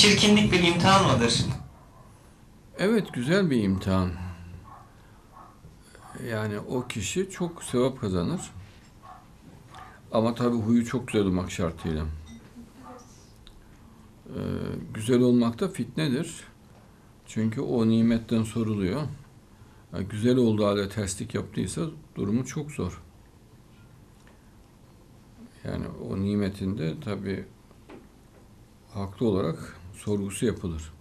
çirkinlik bir imtihan mıdır? Evet, güzel bir imtihan. Yani o kişi çok sevap kazanır. Ama tabii huyu çok güzel olmak şartıyla. Güzel olmak da fitnedir. Çünkü o nimetten soruluyor. Yani güzel olduğu halde terslik yaptıysa durumu çok zor. Yani o nimetinde tabii haklı olarak sorgusu yapılır.